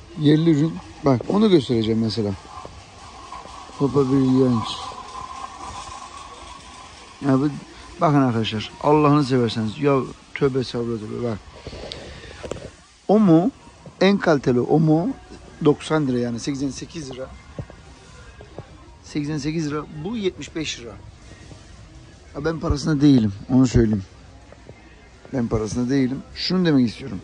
Yerli ürün. Bak onu göstereceğim mesela. Papa Brilliant. Ya bakın arkadaşlar. Allah'ını severseniz. Ya tövbe sabrı bak. Omo en kaliteli Omo 90 lira yani 88 lira. 88 lira. Bu 75 lira. Ya ben parasında değilim. Onu söyleyeyim. Ben parasında değilim. Şunu demek istiyorum.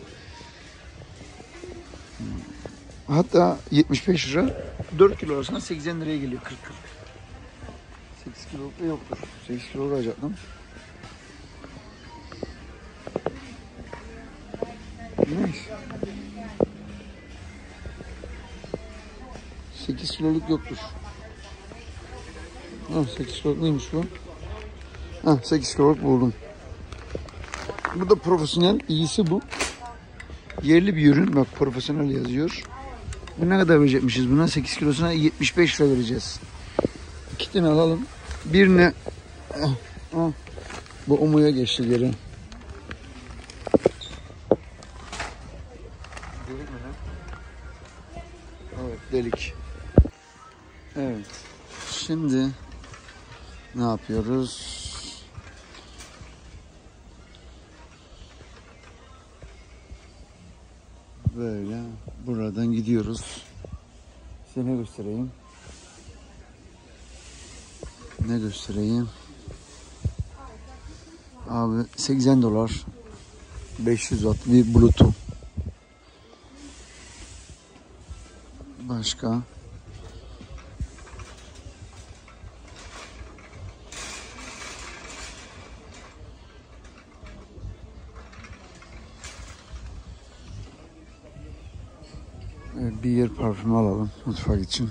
Hatta 75 lira 4 kilo arasında 80 liraya geliyor 40. 8 kilo da yoktur. 8 kilo alacaktım. Neyse. 8 kiloluk yoktur. Ha, 8 kiloluk neymiş bu? Ha, 8 kiloluk buldum. Bu da profesyonel. İyisi bu. Yerli bir ürün. Bak profesyonel yazıyor. Bu ne kadar verecekmişiz buna? 8 kilosuna 75 lira vereceğiz. 2 tane alalım. Birine bu Omo'ya geçti geri. Delik mi lan? Evet delik. Evet. Şimdi ne yapıyoruz? Böyle buradan gidiyoruz. Size ne göstereyim? Ne göstereyim? Abi 80 dolar 500 watt bir Bluetooth. Başka? Bir yer parfümü alalım mutfak için.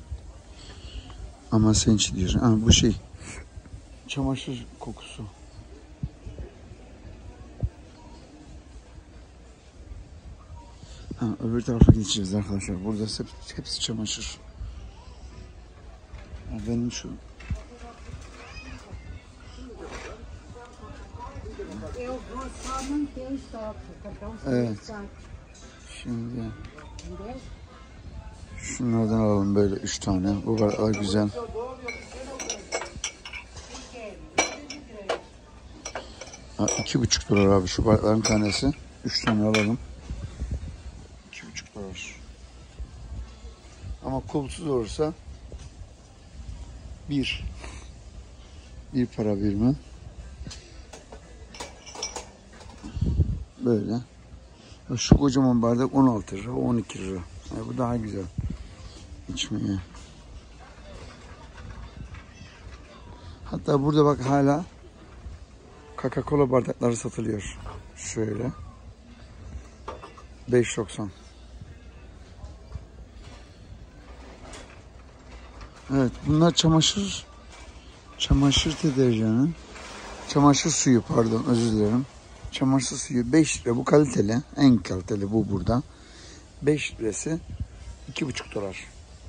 Ama sen için diyorsun. Ha, bu şey çamaşır kokusu. Ha, öbür tarafa gideceğiz arkadaşlar. Burada hepsi çamaşır. Ha, benim şu. Evet. Şimdi şunlardan alalım böyle 3 tane. Bu kadar güzel. Ha, 2,5 dolar abi şu bardakların tanesi. 3 tane alalım. 2,5 dolar. Ama kulpsuz olursa bir para birimi. Böyle. Şu kocaman bardak 16 lira, 12 lira. Yani bu daha güzel içmeye. Hatta burada bak hala Coca-Cola bardakları satılıyor. Şöyle. 5.90. Evet, bunlar çamaşır deterjanı. Çamaşır suyu pardon, özür dilerim. Çamaşır suyu 5 lira, bu kaliteli. En kaliteli bu burada. 5 lirası 2,5 dolar.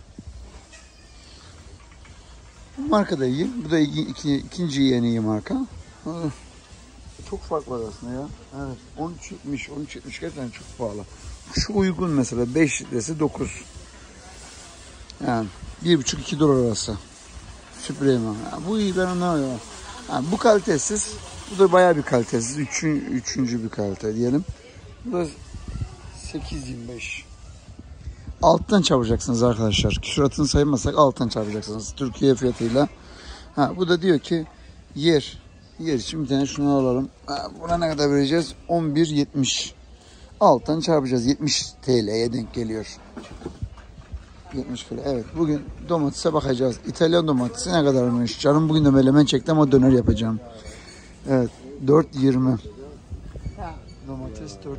Bu marka da iyi. Bu da ikinci yeni marka. Çok fark var aslında ya. Evet. 13.70 gerçekten çok pahalı. Şu uygun mesela 5 lirası 9. Yani 1,5-2 dolar arası. Supreme. Bu iyi, ben anlamıyorum. Yani bu kalitesiz. Bu da bayağı bir kalitesiz. Üçüncü bir kalite diyelim. Bu da 8.25. Alttan çarpacaksınız arkadaşlar. Küsuratını saymasak alttan çarpacaksınız. Türkiye fiyatıyla. Ha, bu da diyor ki yer için bir tane şunu alalım. Ha, buna ne kadar vereceğiz? 11.70. Alttan çarpacağız. 70 TL'ye denk geliyor. 70 kilo. Evet. Bugün domatese bakacağız. İtalyan domatesi ne kadarmış? Canım bugün de menemen çekti ama döner yapacağım. Evet. 4.20. Domates 4.20.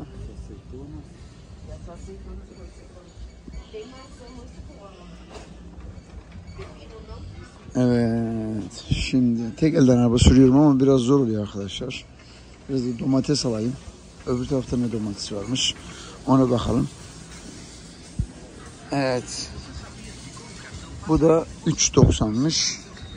Evet. Şimdi tek elden araba sürüyorum ama biraz zor oluyor arkadaşlar. Biraz da domates alayım. Öbür tarafta ne domates varmış? Ona bakalım. Evet. Bu da 3.90'mış.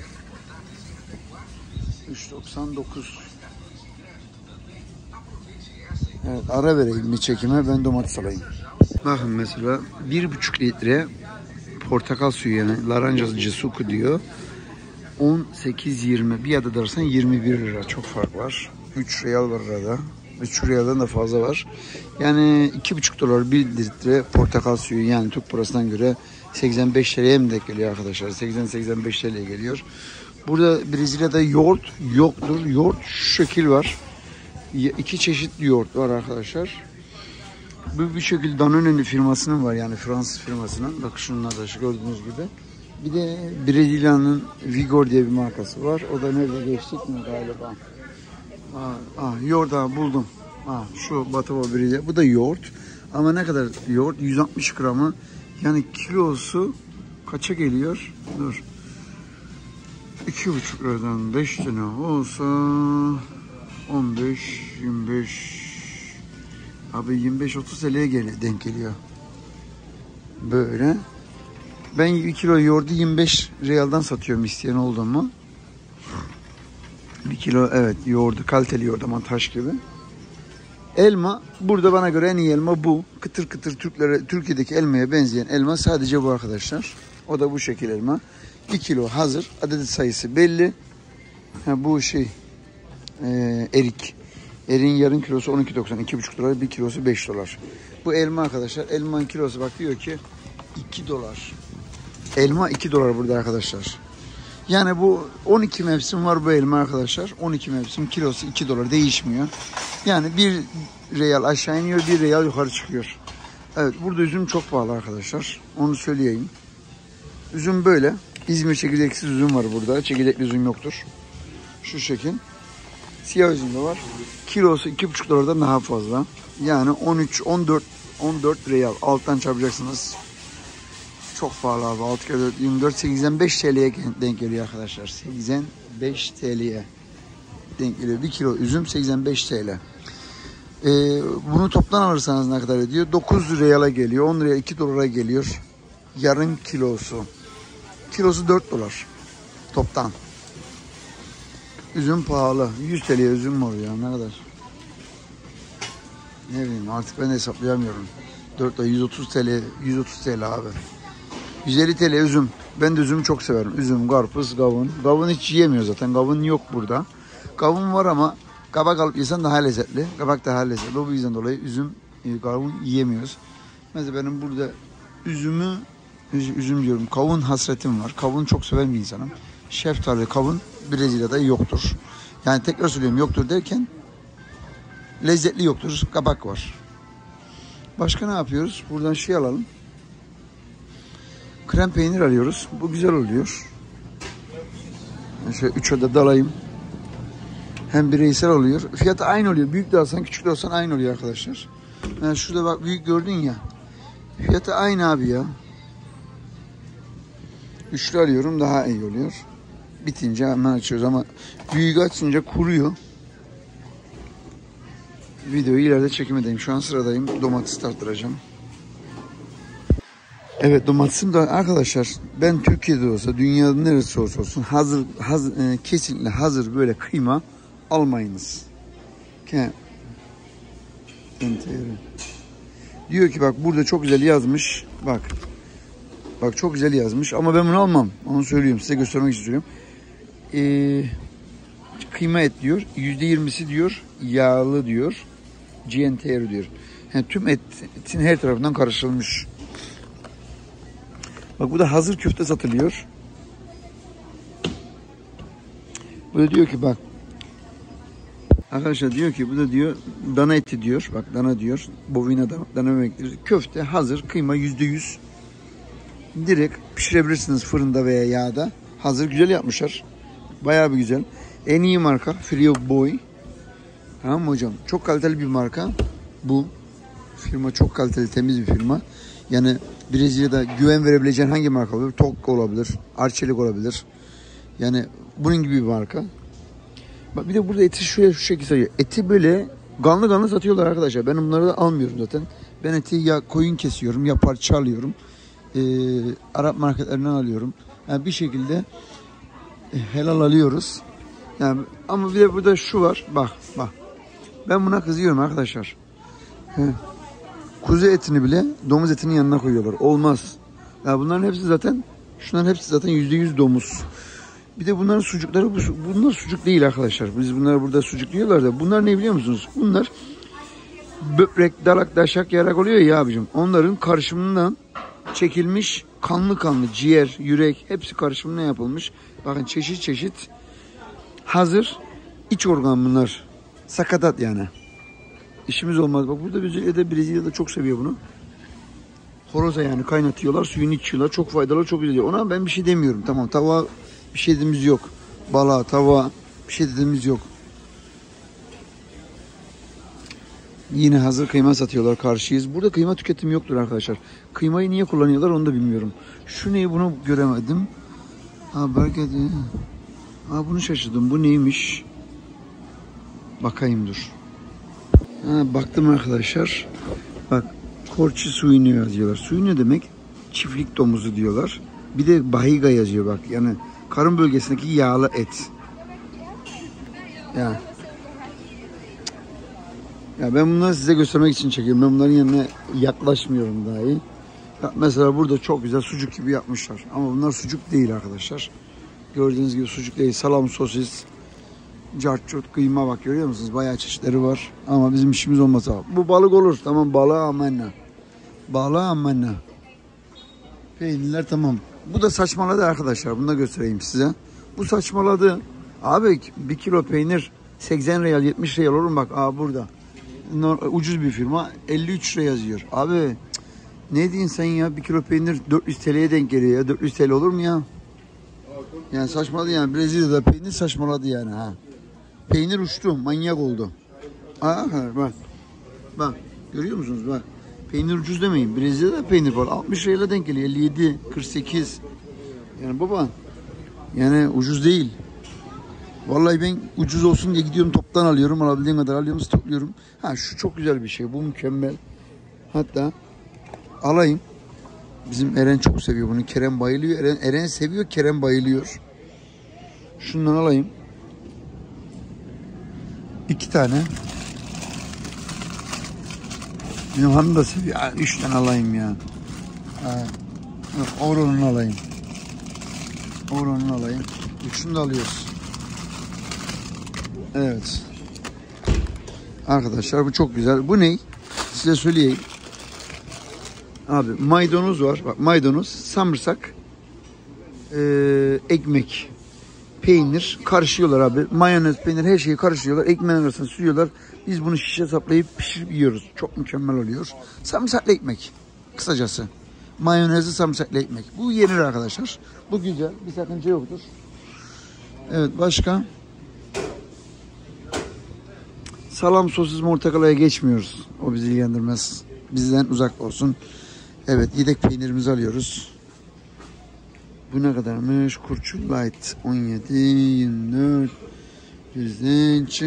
3.99. Evet, ara vereyim bir çekime, ben domates alayım. Bakın mesela 1,5 litre portakal suyu, yani Laranjacı suku diyor. 18-20, bir adet alırsan 21 lira, çok fark var. 3 real var arada. 3 realdan da fazla var. Yani 2,5 dolar 1 litre portakal suyu, yani Türk parasından göre 85 TL'ye mi denk geliyor arkadaşlar? 80-85 TL'ye geliyor. Burada Brezilya'da yoğurt yoktur. Yoğurt şu şekil var. 2 çeşit yoğurt var arkadaşlar. Bu bir şekilde Danone'nin firmasının var, yani Fransız firmasının. Bak şunlar da şu gördüğünüz gibi. Bir de Brezilya'nın Vigor diye bir markası var. O da nerede geçtik mi galiba? Yoğurt buldum. Şu Batava Brezilya. Bu da yoğurt. Ama ne kadar yoğurt? 160 gramı. Yani kilosu kaça geliyor? Dur. 2,5 liradan 5 tane olsa 15, 25, abi 25-30 TL'ye denk geliyor. Böyle. Ben 1 kilo yoğurdu 25 realdan satıyorum isteyen oldu mu? 1 kilo, evet, yoğurdu, kaliteli yoğurt ama taş gibi. Elma, burada bana göre en iyi elma bu. Kıtır kıtır Türkiye'deki elmaya benzeyen elma sadece bu arkadaşlar. O da bu şekil elma. 1 kilo hazır. Adet sayısı belli. Bu erik. Eriğin yarım kilosu 12.90, 2,5 dolar. 1 kilosu 5 dolar. Bu elma arkadaşlar. Elmanın kilosu bak diyor ki 2 dolar. Elma 2 dolar burada arkadaşlar. Yani bu 12 mevsim var bu elma arkadaşlar. 12 mevsim, kilosu 2 dolar, değişmiyor. Yani 1 real aşağı iniyor, 1 real yukarı çıkıyor. Evet, burada üzüm çok pahalı arkadaşlar. Onu söyleyeyim. Üzüm böyle. İzmir çekirdeksiz üzüm var burada. Çekirdekli üzüm yoktur. Şu şekil. Siyah üzüm de var. Kilosu 2,5 dolardan daha fazla. Yani 14 real. Alttan çarpacaksınız. Çok pahalı abi. 6 kere 4, 24, 85 TL'ye denk geliyor arkadaşlar. 85 TL'ye denk geliyor. 1 kilo üzüm 85 TL. Bunu toptan alırsanız ne kadar ediyor? 9 real'a geliyor. 10 liraya 2 dolara geliyor. Yarım kilosu. Kilosu 4 dolar. Toptan. Üzüm pahalı. 100 TL'ye üzüm mü oluyor? Ne kadar? Ne bileyim, artık ben hesaplayamıyorum. 4 dolar 130 TL. 130 TL abi. 150 TL üzüm. Ben de üzümü çok severim. Üzüm, karpuz, kavun. Kavun hiç yiyemiyor zaten. Kavun yok burada. Kavun var ama kabak alıp yesen daha lezzetli. Kabak daha lezzetli. O yüzden dolayı üzüm, kavun yiyemiyoruz. Mesela benim burada üzüm diyorum, kavun hasretim var. Kavun çok seven bir insanım. Şeftali, kavun Brezilya'da yoktur. Yani tekrar söylüyorum, yoktur derken lezzetli yoktur. Kabak var. Başka ne yapıyoruz? Buradan alalım. Krem peynir arıyoruz. Bu güzel oluyor. Şöyle 3 adet alayım. Hem bireysel oluyor. Fiyatı aynı oluyor. Büyük de alsan, küçük de alsan aynı oluyor arkadaşlar. Yani şurada bak, büyük gördün ya. Fiyatı aynı abi ya. Üçlü alıyorum, daha iyi oluyor. Bitince hemen açıyoruz ama büyük açınca kuruyor. Videoyu ileride çekim edeyim. Şu an sıradayım. Domates tarttıracağım. Evet, domatesim de arkadaşlar, ben Türkiye'de olsa, dünyanın neresi olsa olsun kesinlikle hazır böyle kıyma almayınız. Diyor ki bak, burada çok güzel yazmış. Bak çok güzel yazmış ama ben bunu almam. Onu söyleyeyim, size göstermek için söylüyorum. Kıyma et diyor. %20'si diyor yağlı diyor. GNTR diyor. Yani tüm etin her tarafından karıştırılmış. Bak, bu da hazır köfte satılıyor. Böyle diyor ki bak. Arkadaşlar diyor ki bu da diyor dana eti diyor. Bak, dana diyor. Bovina dana demektir. Köfte hazır, kıyma %100. Direkt pişirebilirsiniz fırında veya yağda. Hazır, güzel yapmışlar. Bayağı bir güzel. En iyi marka Frio Boy. Tamam mı hocam? Çok kaliteli bir marka. Bu firma çok kaliteli, temiz bir firma. Yani Brezilya'da güven verebileceğin hangi marka olabilir? Tok olabilir, Arçelik olabilir. Yani bunun gibi bir marka. Bak, bir de burada eti şu şekilde satıyor. Eti böyle ganlı satıyorlar arkadaşlar. Ben bunları da almıyorum zaten. Ben eti ya koyun kesiyorum ya parça alıyorum. Arap marketlerinden alıyorum. Yani bir şekilde helal alıyoruz. Yani ama bir de burada şu var. Bak. Ben buna kızıyorum arkadaşlar. Kuzu etini bile domuz etinin yanına koyuyorlar. Olmaz. Ya bunların hepsi zaten, şunların hepsi zaten %100 domuz. Bir de bunların sucukları, bunlar sucuk değil arkadaşlar. Biz bunlar burada sucuk diyorlar da, bunlar ne biliyor musunuz? Bunlar böbrek, dalak, daşak, yarak oluyor ya abicim. Onların karışımından çekilmiş kanlı kanlı ciğer, yürek hepsi karışımına yapılmış. Bakın çeşit çeşit hazır iç organ bunlar. Sakatat yani. İşimiz olmaz. Bak burada Brezilya'da çok seviyor bunu. Horoza yani kaynatıyorlar, suyunu içiyorlar. Çok faydalı, çok güzel. Ona ben bir şey demiyorum. Tamam, tavuğa bir şey dediğimiz yok. Balığa, tavuğa bir şey dediğimiz yok. Yine hazır kıyma satıyorlar, karşıyız. Burada kıyma tüketimi yoktur arkadaşlar. Kıymayı niye kullanıyorlar onu da bilmiyorum. Şu neyi, bunu göremedim. Belki bunu şaşırdım. Bu neymiş? Bakayım dur. Baktım arkadaşlar. Bak, korçi suyunu yazıyorlar. Suyu ne demek? Çiftlik domuzu diyorlar. Bir de bahiga yazıyor bak. Yani karın bölgesindeki yağlı et. Ya ben bunları size göstermek için çekiyorum. Ben bunların yanına yaklaşmıyorum dahi. Ya mesela burada çok güzel sucuk gibi yapmışlar. Ama bunlar sucuk değil arkadaşlar. Gördüğünüz gibi sucuk değil. Salam, sosis, carçurt, kıyma, bak görüyor musunuz? Bayağı çeşitleri var. Ama bizim işimiz olmaz abi. Bu balık olur. Tamam, balığa amenna. Balığa amenna. Peynirler tamam. Bu da saçmaladı arkadaşlar. Bunu da göstereyim size. Bu saçmaladı. Abi 1 kilo peynir 80 real, 70 real olur mu? Bak burada. Ucuz bir firma 53 lira yazıyor. Abi ne diyorsun sen ya? 1 kilo peynir 400 TL'ye denk geliyor ya. 400 TL olur mu ya? Yani saçmaladı yani. Brezilya'da peynir saçmaladı yani ha. Peynir uçtu. Manyak oldu. Bak. Bak. Görüyor musunuz? Bak. Peynir ucuz demeyin. Brezilya'da peynir var. 60 lirayla denk geliyor. 57, 48. Yani baba. Yani ucuz değil. Vallahi ben ucuz olsun diye gidiyorum, toptan alıyorum. Alabildiğim kadar alıyorum, stokluyorum. Şu çok güzel bir şey. Bu mükemmel. Hatta alayım. Bizim Eren çok seviyor bunu. Kerem bayılıyor. Eren seviyor, Kerem bayılıyor. Şundan alayım. 2 tane. Benim hanım da seviyor. 3 tane alayım ya. Oron'unu alayım. Oron'unu alayım. Üçünü de alıyoruz. Evet. Arkadaşlar bu çok güzel. Bu ne? Size söyleyeyim. Abi maydanoz var. Bak, maydanoz, samırsak, ekmek, peynir karışıyorlar abi. Mayonez, peynir, her şeyi karıştırıyorlar. Ekmeğin arasına sürüyorlar. Biz bunu şişe saplayıp pişirip yiyoruz. Çok mükemmel oluyor. Sarımsaklı ekmek. Kısacası. Mayonezli sarımsaklı ekmek. Bu yenir arkadaşlar. Bu güzel. Bir sakınca yoktur. Evet, başka? Salam, sosis, portakalaya geçmiyoruz. O bizi ilgilendirmez. Bizden uzak olsun. Evet, yedek peynirimizi alıyoruz. Bu ne kadarmış? Kurçul Light 17, 24, 100.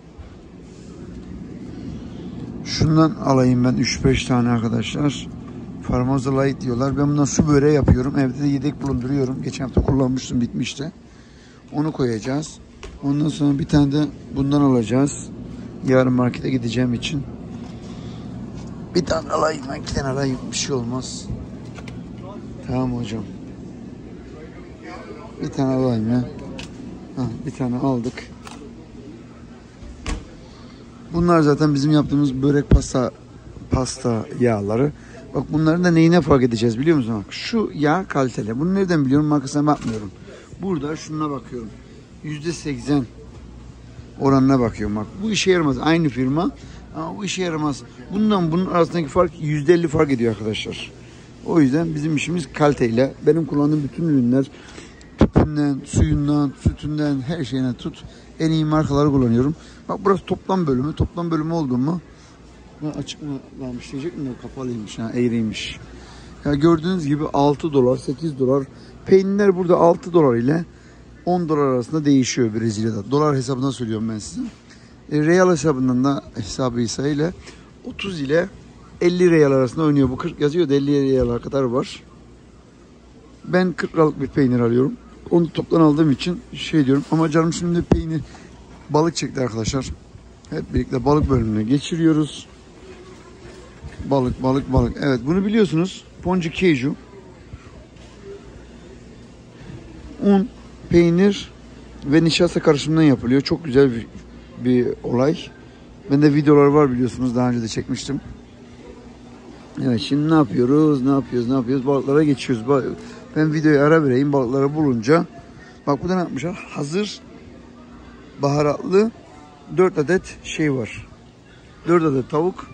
Şundan alayım ben 3-5 tane arkadaşlar. Formosa Light diyorlar. Ben bundan su böreği yapıyorum. Evde de yedek bulunduruyorum. Geçen hafta kullanmıştım, bitmişti. Onu koyacağız. Ondan sonra bir tane de bundan alacağız. Yarın markete gideceğim için. Bir tane alayım, ben 2 tane alayım. Bir şey olmaz. Tamam hocam. Bir tane alayım ya. Bir tane aldık. Bunlar zaten bizim yaptığımız börek pasta yağları. Bak bunların da neyine fark edeceğiz biliyor musun? Bak şu yağ kaliteli. Bunu nereden biliyorum? Markasına bakmıyorum. Burada şuna bakıyorum. %80 oranına bakıyorum bak. Bu işe yaramaz. Aynı firma ama bu işe yaramaz. Bunun arasındaki fark %50 fark ediyor arkadaşlar. O yüzden bizim işimiz kaliteyle. Benim kullandığım bütün ürünler tüpünden, suyundan, sütünden, her şeyine tut. En iyi markaları kullanıyorum. Bak burası toplam bölümü. Toplam bölümü oldu mu? Açık mı varmış diyecek mi? Kapalıymış. Eğriymiş. Ya gördüğünüz gibi 6 dolar, 8 dolar. Peynirler burada 6 dolar ile 10 dolar arasında değişiyor Brezilya'da. Dolar hesabından söylüyorum ben size. Real hesabından da hesabı ile 30 ile 50 real arasında oynuyor. Bu 40 yazıyor da 50 real kadar var. Ben 40 liralık bir peynir alıyorum. Onu toptan aldığım için diyorum. Ama canım şimdi peynir, balık çekti arkadaşlar. Hep birlikte balık bölümüne geçiriyoruz. Balık, balık, balık. Evet, bunu biliyorsunuz. Ponçik keiju. Un, peynir ve nişasta karışımından yapılıyor. Çok güzel bir olay. Bende videolar var biliyorsunuz. Daha önce de çekmiştim. Evet, şimdi ne yapıyoruz? Ne yapıyoruz? Balıklara geçiyoruz. Ben videoyu ara vereyim. Balıkları bulunca. Bak burada ne yapmışlar? Hazır baharatlı 4 adet şey var. 4 adet tavuk.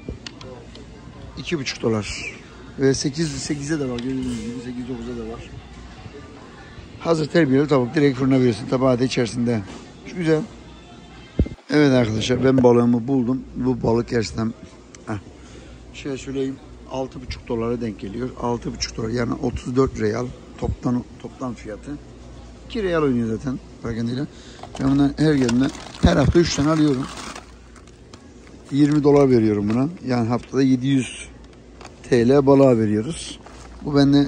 $2,5. Ve 8'e de var. Gördüğünüz gibi 8-9'a da var. Hazır terbiyeli tavuk. Direkt fırına veriyorsun. Tabağı da içerisinde. Şu güzel. Evet arkadaşlar, ben balığımı buldum. Bu balık gerçekten şöyle söyleyeyim, $6,5 denk geliyor. $6,5 yani 34 real toplam fiyatı. 2 real oynuyor zaten farkındayla. Ben bundan her hafta 3 tane alıyorum. $20 veriyorum buna. Yani haftada 700 TL balığa veriyoruz. Bu bende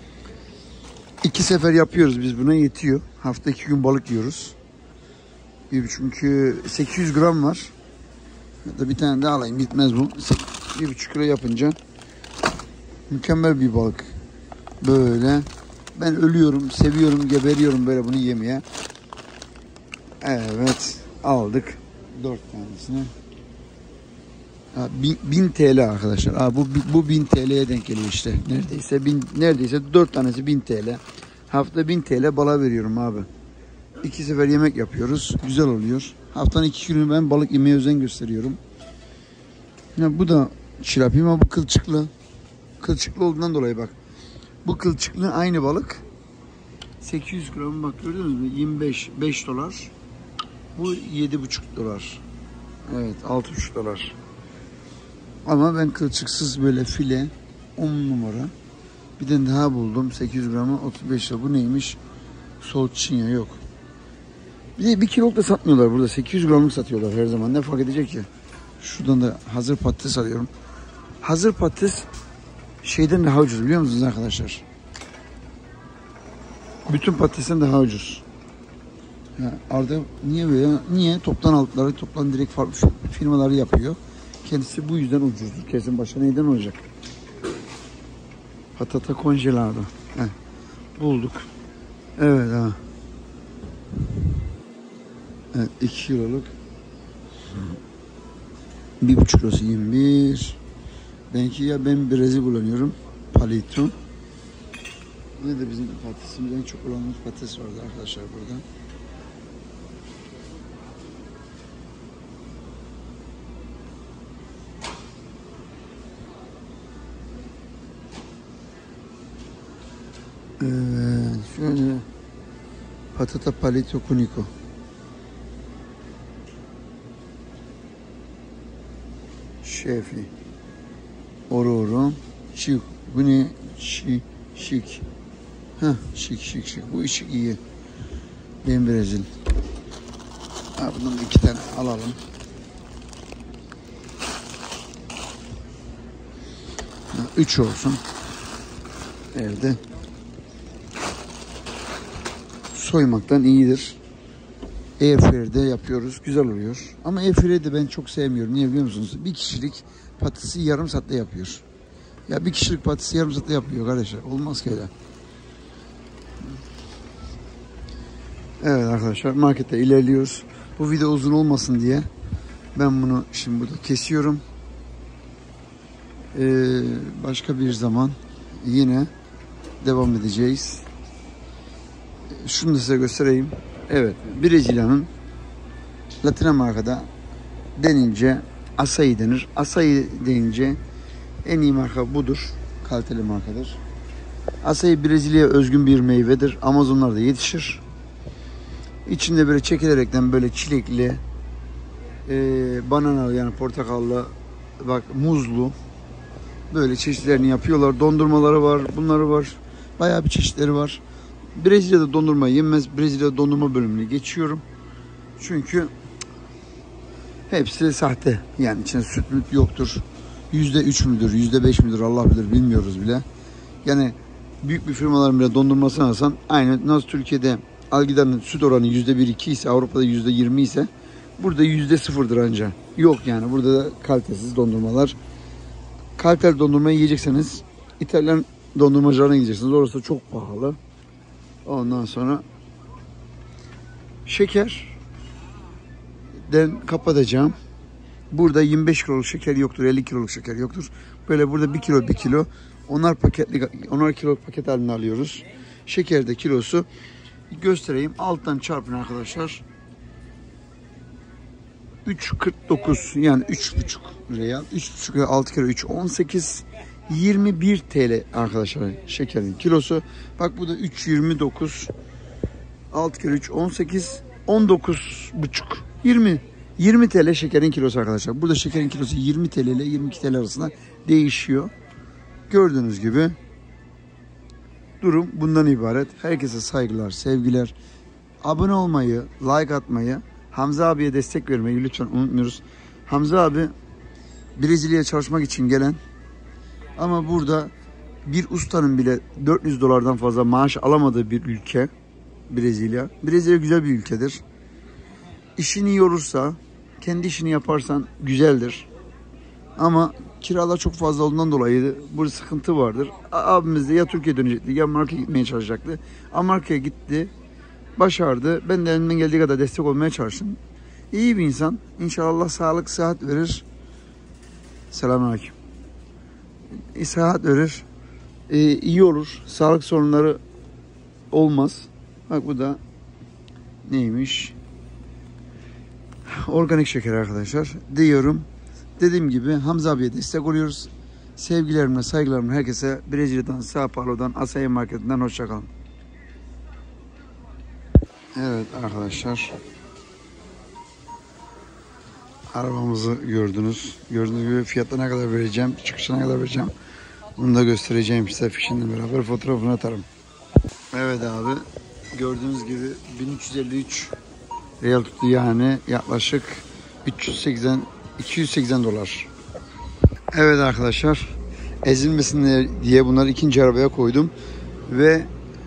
2 sefer yapıyoruz biz, buna yetiyor. Hafta 2 gün balık yiyoruz. Çünkü 800 gram var. Ya da bir tane daha alayım, bitmez bu. 1,5 kilo yapınca mükemmel bir balık. Böyle. Ben ölüyorum, seviyorum, geberiyorum böyle bunu yemeye. Evet, aldık 4 tanesini. 1000 TL arkadaşlar. Bu 1000 TL'ye denk geliyor işte. Neredeyse 4 tanesi 1000 TL. Hafta 1000 TL balığa veriyorum abi. 2 sefer yemek yapıyoruz. Güzel oluyor. Haftanın 2 günü ben balık yemeye özen gösteriyorum. Ya bu da çirapim ama bu kılçıklı. Kılçıklı olduğundan dolayı bak. Bu kılçıklı aynı balık. 800 gram bak, gördünüz mü? $5. Bu $7,5. Evet, $6,5. Ama ben kılçıksız böyle file 10 numara. Bir tane daha buldum. 800 gramı 35 lira. Bu neymiş? Solçinya yok. Bir de 1 kiloluk da satmıyorlar burada. 800 gramlık satıyorlar her zaman. Ne fark edecek ki? Şuradan da hazır patates alıyorum. Hazır patates şeyden daha ucuz biliyor musunuz arkadaşlar? Bütün patatesten daha ucuz. Ya Arda niye böyle? Niye? Toptan aldıkları, toptan direkt farklı firmaları yapıyor. Kendisi bu yüzden ucuzdur. Kesin başka neyden olacak? Patata congelado. Bulduk. Evet ha. Evet, 2 kiloluk. 1,5 kilosu 21. Ben Brezilya kullanıyorum. Palito. Ne de bizim patatesimizden çok kullandığımız patates vardı arkadaşlar burada. Şöyle patata palito cunico. Şefi. Ororo. Şık. Bu ne? Şık. Şık. Bu şık iyi. Ben Brezilya. Bundan da 2 tane alalım. 3 olsun. Evde. Soymaktan iyidir. Airfryer'de yapıyoruz. Güzel oluyor. Ama Airfryer'de ben çok sevmiyorum. Niye biliyor musunuz? Bir kişilik patatesi yarım saatte yapıyor. Ya bir kişilik patatesi yarım saatte yapıyor kardeşler. Olmaz ki öyle. Evet arkadaşlar, markette ilerliyoruz. Bu video uzun olmasın diye ben bunu şimdi burada kesiyorum. Başka bir zaman yine devam edeceğiz. Şunu da size göstereyim. Evet, Brezilya'nın Latin Amerika'da denince açaí denir. Açaí deyince en iyi marka budur. Kaliteli markadır. Açaí Brezilya'ya özgün bir meyvedir. Amazonlarda yetişir. İçinde böyle çekilerekten böyle çilekli, bananalı yani portakallı, bak muzlu böyle çeşitlerini yapıyorlar. Dondurmaları var, bunları var. Bayağı bir çeşitleri var. Brezilya'da dondurma yenmez. Brezilya'da dondurma bölümüne geçiyorum. Çünkü hepsi sahte. Yani içinde süt yoktur. %3 müdür, %5 müdür Allah bilir, bilmiyoruz bile. Yani büyük bir firmaların bile dondurmasını alsan aynı nasıl Türkiye'de Algidar'ın süt oranı %1-2 ise Avrupa'da %20 ise burada %0'dır anca. Yok yani burada da kalitesiz dondurmalar Kalter dondurmayı yiyecekseniz İtalyan dondurmacılarına gideceksiniz. Orası çok pahalı. Ondan sonra şekerden kapatacağım. Burada 25 kiloluk şeker yoktur, 50 kiloluk şeker yoktur. Böyle burada 1 kilo 1 kilo. Onar kiloluk paket halinde alıyoruz. Şeker de kilosu göstereyim. Alttan çarpın arkadaşlar. 3.49 yani 3,5 liraya. 3,5 liraya 6 kilo 3 18 21 TL arkadaşlar şekerin kilosu. Bak bu da 3.29 6 kilo 3 18 19,5 20 TL şekerin kilosu arkadaşlar. Burada şekerin kilosu 20 TL ile 22 TL arasında değişiyor. Gördüğünüz gibi durum bundan ibaret. Herkese saygılar, sevgiler. Abone olmayı, like atmayı, Hamza abiye destek vermeyi lütfen unutmuyoruz. Hamza abi Brezilya'ya çalışmak için gelen ama burada bir ustanın bile 400 dolardan fazla maaş alamadığı bir ülke Brezilya. Brezilya güzel bir ülkedir. İşini iyi olursa, kendi işini yaparsan güzeldir. Ama kiralar çok fazla olduğundan dolayı burada sıkıntı vardır. Abimiz de ya Türkiye'ye dönecekti ya Amerika'ya gitmeye çalışacaktı. Amerika'ya gitti, başardı. Ben de elimden geldiği kadar destek olmaya çalıştım. İyi bir insan. İnşallah Allah sağlık, sıhhat verir. Selamünaleyküm. Sıhhat verir. İyi olur. Sağlık sorunları olmaz. Bak bu da neymiş? Organik şeker arkadaşlar. Diyorum. Dediğim gibi Hamza abiye destek oluyoruz. Sevgilerimle, saygılarımla herkese Brezilya'dan, São Paulo'dan, Açaí Market'ten hoşçakalın. Evet arkadaşlar. Arabamızı gördünüz. Gördüğünüz gibi fiyatla ne kadar vereceğim, çıkışına ne kadar vereceğim. Bunu da göstereceğim size fişinle beraber fotoğrafını atarım. Evet abi. Gördüğünüz gibi 1353 real tuttu yani yaklaşık 280 dolar. Evet arkadaşlar. Ezilmesin diye bunları ikinci arabaya koydum. Ve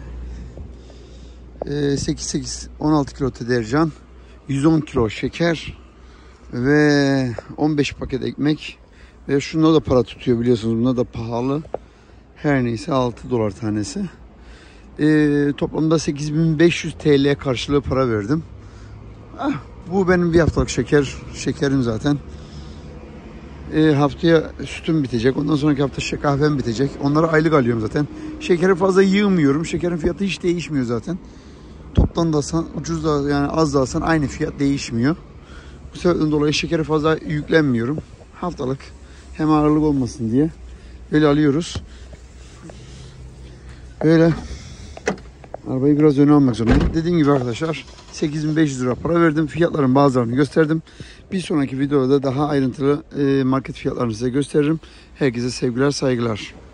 16 kilo deterjan, 110 kilo şeker ve 15 paket ekmek ve şunda da para tutuyor biliyorsunuz. Bunda da pahalı. Her neyse 6 dolar tanesi. Toplamda 8500 TL karşılığı para verdim. Bu benim bir haftalık şekerim zaten. Haftaya sütüm bitecek. Ondan sonraki hafta kahvem bitecek. Onları aylık alıyorum zaten. Şekeri fazla yığmıyorum. Şekerin fiyatı hiç değişmiyor zaten. Toptan da alsan, ucuz da yani az da alsan aynı fiyat değişmiyor. Bu sebepten dolayı şekeri fazla yüklenmiyorum. Haftalık hem ağırlık olmasın diye öyle alıyoruz. Böyle arabayı biraz öne almak zorundayım. Dediğim gibi arkadaşlar 8500 lira para verdim. Fiyatların bazılarını gösterdim. Bir sonraki videoda daha ayrıntılı market fiyatlarını size gösteririm. Herkese sevgiler, saygılar.